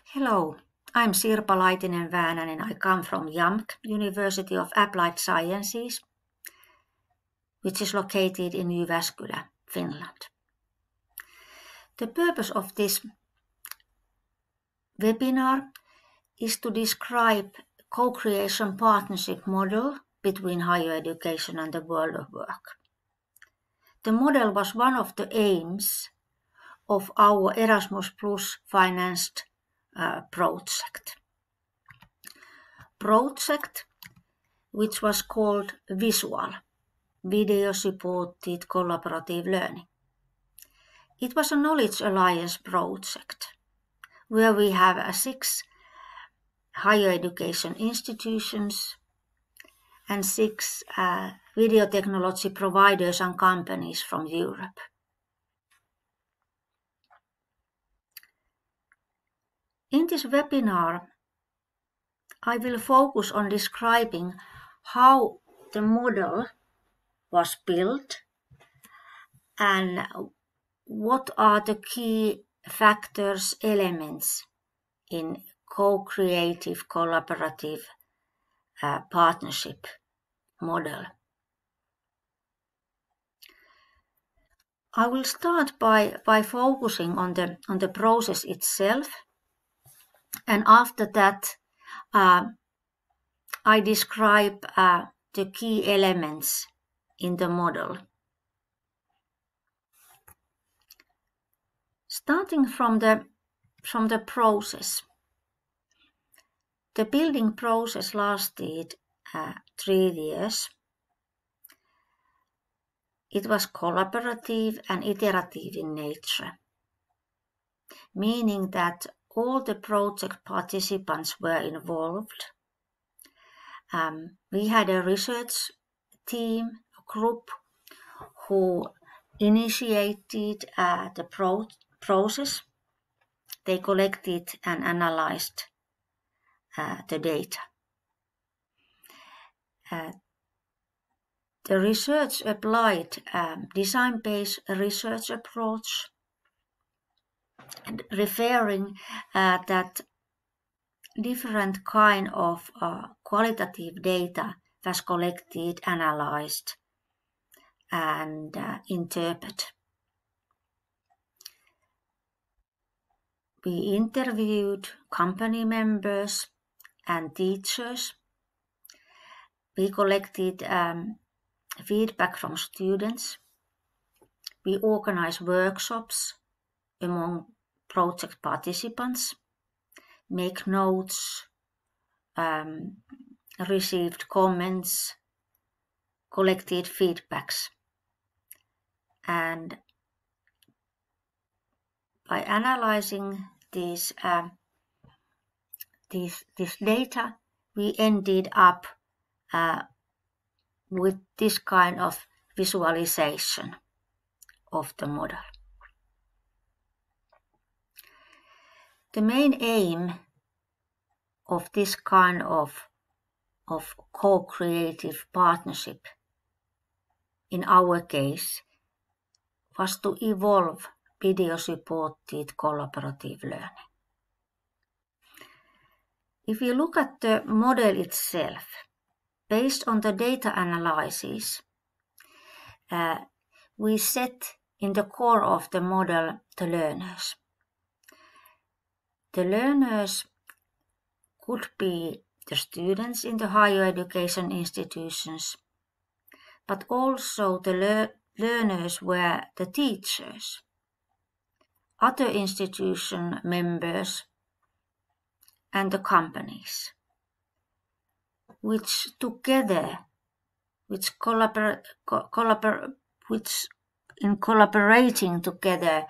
Hello, I'm Sirpa Laitinen-Väänänen and I come from JAMK, University of Applied Sciences, which is located in Jyväskylä, Finland. The purpose of this webinar is to describe co-creation partnership model between higher education and the world of work. The model was one of the aims of our Erasmus Plus financed project, which was called Visual, Video Supported Collaborative Learning. It was a Knowledge Alliance project where we have 6 higher education institutions and 6 video technology providers and companies from Europe. In this webinar, I will focus on describing how the model was built and what are the key factors, elements in co-creative collaborative partnership model. I will start by focusing on the process itself, and after that I describe the key elements in the model. Starting from the process. The building process lasted 3 years. It was collaborative and iterative in nature, meaning that all the project participants were involved. We had a research team, a group, who initiated the process. They collected and analyzed the data. The research applied design-based research approach, referring that different kind of qualitative data was collected, analyzed, and interpreted. We interviewed company members and teachers. We collected feedback from students. We organized workshops among project participants, make notes, received comments, collected feedbacks. And by analyzing this data, we ended up with this kind of visualization of the model. The main aim of this kind of co-creative partnership, in our case, was to evolve video-supported collaborative learning. If you look at the model itself, based on the data analysis, we set in the core of the model the learners. The learners could be the students in the higher education institutions, but also the learners were the teachers, other institution members, and the companies, which together, in collaborating together,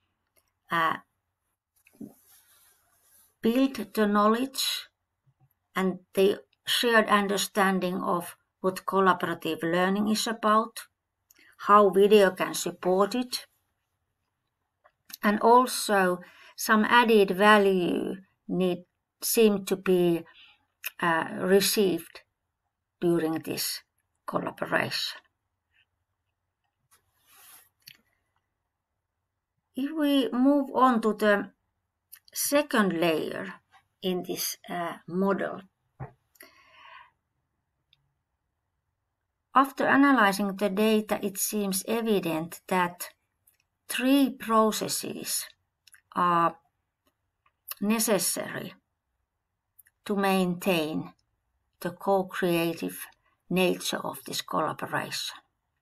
build the knowledge and the shared understanding of what collaborative learning is about, how video can support it, and also some added value seemed to be received during this collaboration. If we move on to the second layer in this model. After analyzing the data, it seems evident that 3 processes are necessary to maintain the co-creative nature of this collaboration.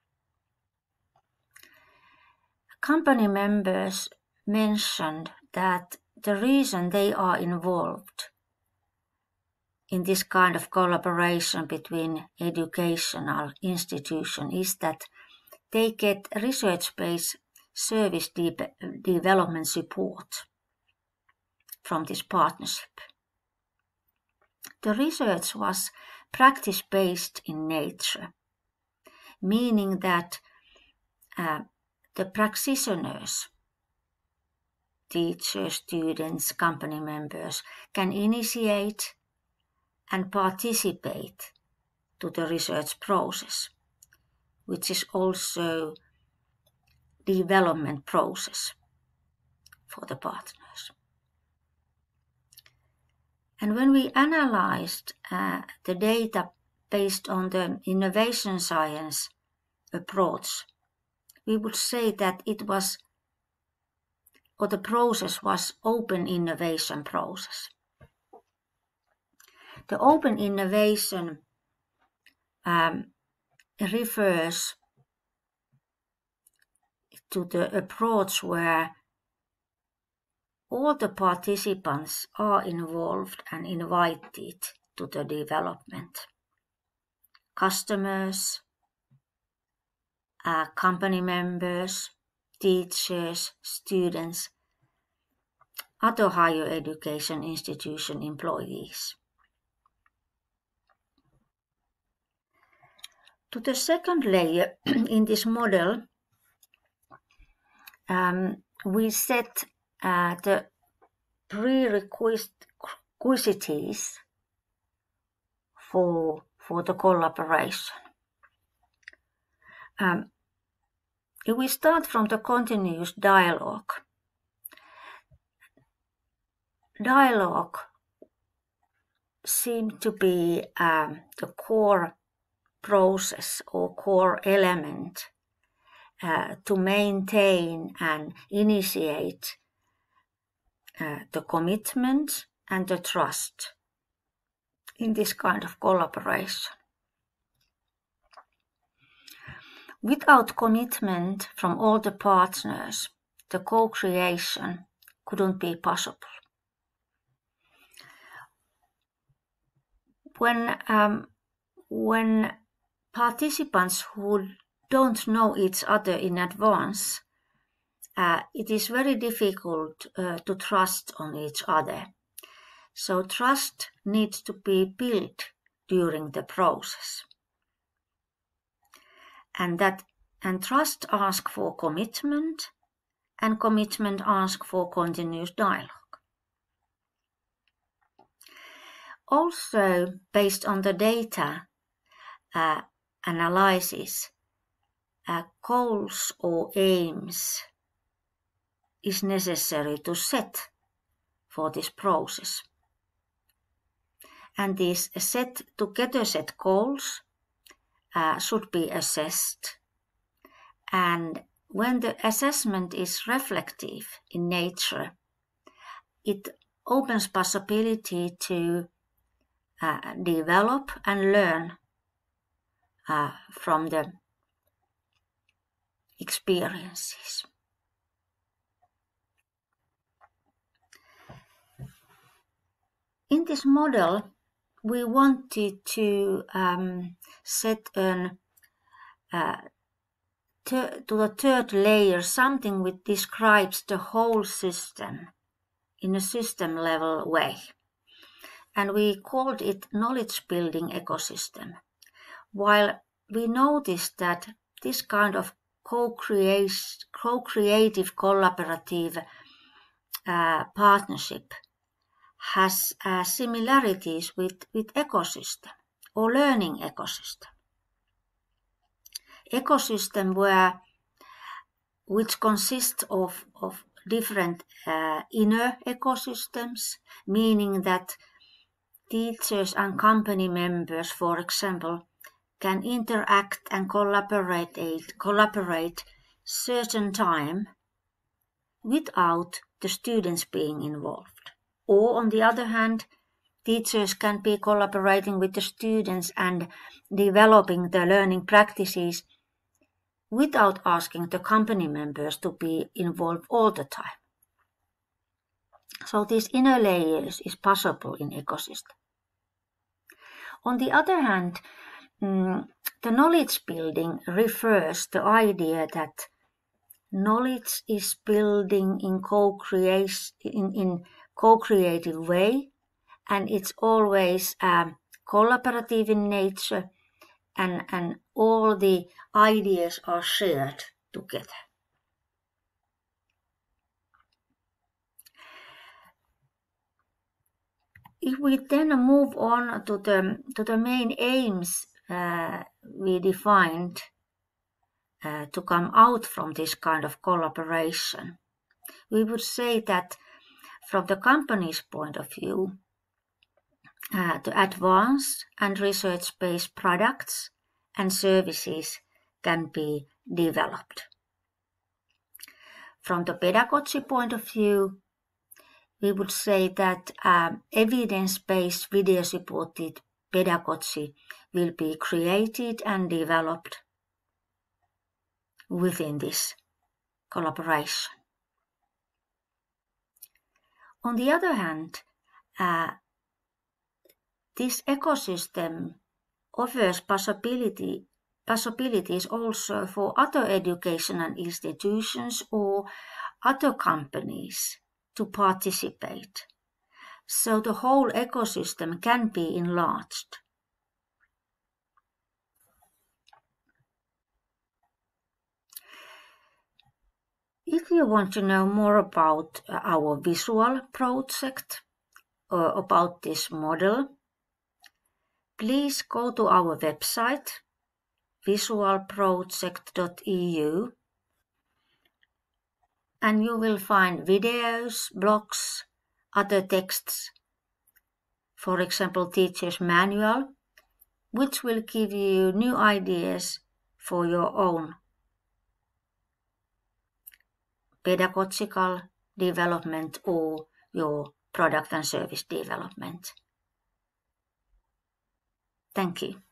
Company members mentioned that the reason they are involved in this kind of collaboration between educational institutions is that they get research-based service development support from this partnership. The research was practice-based in nature, meaning that the practitioners, teachers, students, company members, can initiate and participate to the research process, which is also development process for the partners. And when we analyzed the data based on the innovation science approach, we would say that it was, or the process was, open innovation process. The open innovation refers to the approach where all the participants are involved and invited to the development. Customers, company members, teachers, students, other higher education institution employees. To the second layer in this model, we set the prerequisites for the collaboration. If we start from the continuous dialogue, dialogue seemed to be the core process or core element to maintain and initiate the commitment and the trust in this kind of collaboration. Without commitment from all the partners, the co-creation couldn't be possible. When participants who don't know each other in advance, it is very difficult to trust on each other. So trust needs to be built during the process. And trust asks for commitment, and commitment asks for continuous dialogue. Also, based on the data analysis, goals or aims is necessary to set for this process. And these set goals should be assessed. And when the assessment is reflective in nature, it opens possibility to develop and learn from the experiences. In this model, we wanted to set to the third layer something which describes the whole system in a system level way. And we called it knowledge building ecosystem. While we noticed that this kind of co-creative collaborative partnership has similarities with ecosystem or learning ecosystem. Ecosystem which consists of different inner ecosystems, meaning that teachers and company members, for example, can interact and collaborate certain time without the students being involved. Or on the other hand, teachers can be collaborating with the students and developing the learning practices without asking the company members to be involved all the time. So these inner layers is possible in ecosystem. On the other hand, the knowledge building refers to the idea that knowledge is building in co-creative way, and it's always collaborative in nature, and all the ideas are shared together. If we then move on to the main aims we defined to come out from this kind of collaboration, we would say that from the company's point of view, the advanced and research-based products and services can be developed. From the pedagogy point of view, we would say that evidence-based video-supported pedagogy will be created and developed within this collaboration. On the other hand, this ecosystem offers possibilities also for other educational institutions or other companies to participate. So the whole ecosystem can be enlarged. If you want to know more about our visual project or about this model, please go to our website visualproject.eu, and you will find videos, blogs, other texts, for example, teacher's manual, which will give you new ideas for your own pedagogical development or your product and service development. Thank you.